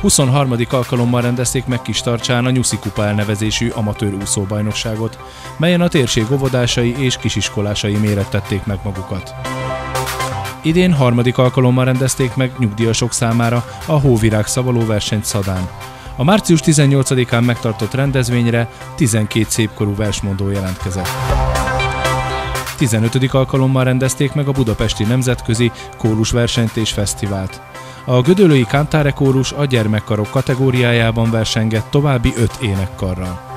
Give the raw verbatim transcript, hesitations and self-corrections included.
huszonharmadik alkalommal rendezték meg Kistarcsán a Nyuszi Kupa elnevezésű amatőr úszóbajnokságot, melyen a térség óvodásai és kisiskolásai mérettették meg magukat. Idén harmadik alkalommal rendezték meg nyugdíjasok számára a hóvirág szavaló versenyt Szadán. A március tizennyolcadikán megtartott rendezvényre tizenkét szépkorú versmondó jelentkezett. tizenötödik alkalommal rendezték meg a budapesti nemzetközi kórusversenyt és fesztivált. A gödöllői Cantáre kórus a gyermekkarok kategóriájában versengett további öt énekkarral.